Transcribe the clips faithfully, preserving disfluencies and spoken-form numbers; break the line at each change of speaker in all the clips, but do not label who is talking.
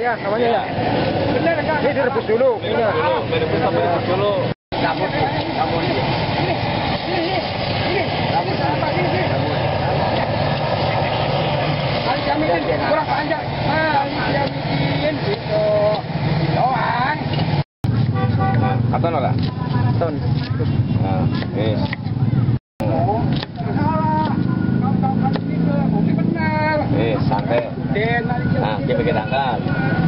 ya, namanya ya. Ini direbus dulu.
Direbus dulu, direbus sampai direbus dulu.
Cabut, cabut.
Kurang panjang. Nah, dia bikin gitu. Doang.
Katon ora?
Ton.
Nah, wis. Eh, santai. Nah, dia pakai tanggal.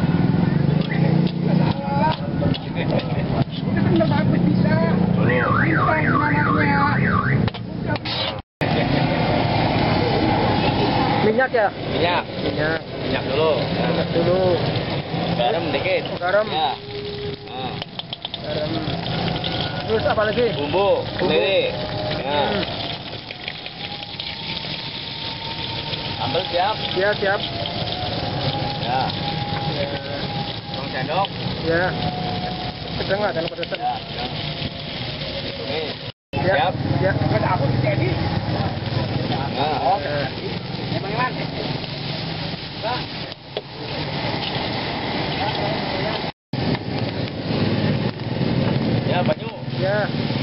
Minyak ya?
Minyak.
Minyak.
Minyak dulu. Nah.
Minyak dulu.
Garam dikit.
Garam.
Ya. Nah.
Garam. Terus apa lagi?
Bumbu sendiri. Ya.
Hmm.
Sambal siap?
Ya, siap.
Ya.
Ya.
Bawang sendok?
Ya. Sedang lah, jangan pedesan.
Ya, sedang. Tumis.
Ya.
Siap?
Ya.
Aku jadi.
Nah.
Oke.
Bagaimana?
Ya, banyu.
Ya.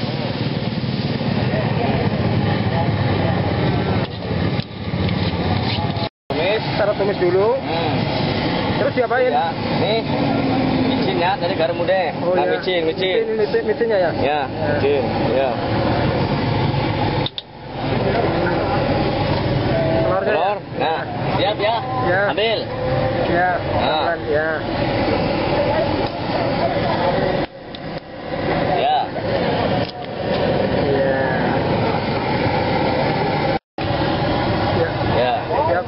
Tumis.
Taruh tumis dulu.
Hmm.
Terus diapain?
Ya, nih. Micin ya, dari garam muda.
Oh,
nah,
ya.
micin, micin.
Micin, micin, micinnya ya?
Ya, micin. Ya.
Telurnya.
Telur. Nah, siap ya?
Ya.
Ambil.
Ya.
Nah.
Pelan, ya.
Ya.
Ya. Ya.
Ya.
Siap.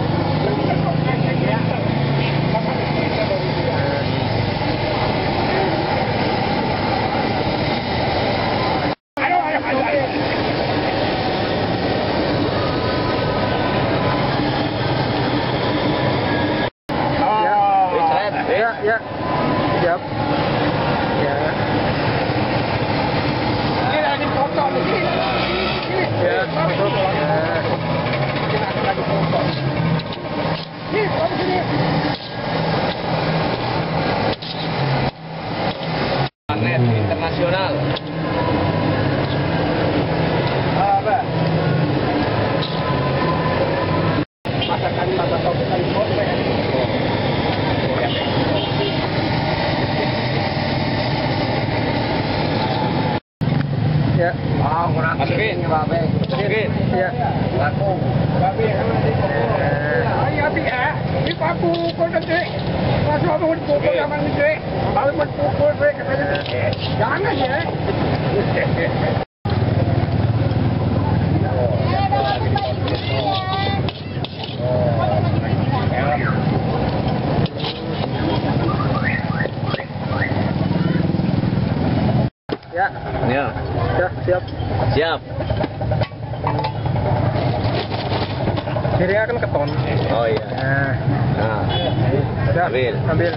Ya, ya. Siap. Ya.
Ini lagi foto di sini.
Ya. Masuk. Ya.
Kita lagi foto. Nih, foto sini.
Planet internasional.
Apa? Masakan mata top kali foto ya.
Ya.
Ah, kurang
Masukin.
babe.
Masukin.
Ya.
Aku. Babe sama di foto. Ay, abi ah. Di papu ko nanti. Masuk apa pun pukul sama ni. Babe pun pukul we katanya. Jangan ya.
Ya.
Ya.
Ya, siap.
Siap.
Kirinya kan keton.
Oh iya.
Nah.
Nah.
Ya.
Ambil.
Ambil.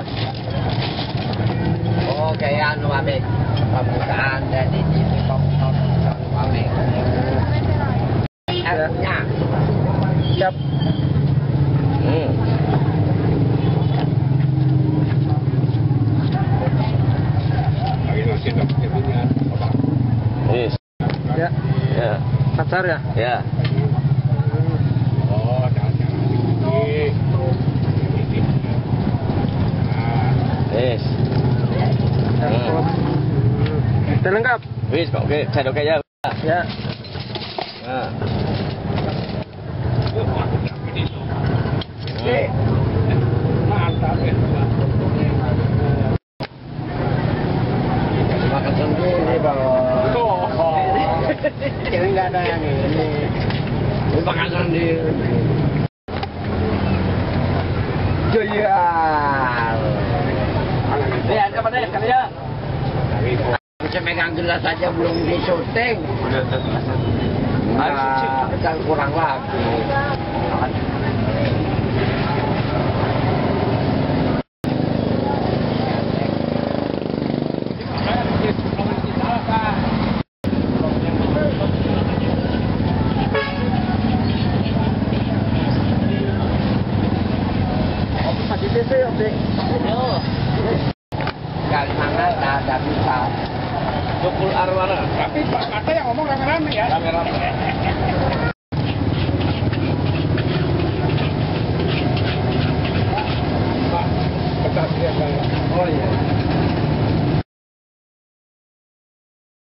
Oh, kayak anu babe. Pembukaan dari sini pembukaan babe.
Ya.
Ya.
Siap.
Hmm. Yes.
Ya.
Ya.
Pacar ya?
Ya.
Oh, jangan
Yes.
Cukup. Udah lengkap?
Wis, Pak. Oke, saya oke ya.
Ya.
Nah.
Eh, mantap ya. Makan sendiri bang. Oh, ini nggak ada yang ini. Makan sendiri. Joyal.
Lihat apa deh, kalian?
Bisa megang gelas saja belum di syuting. Nah, kan kurang lagi.
Masih T V, oke.
mana?
Tapi Pak Kata yang ngomong rame-rame ya.
Rame-rame.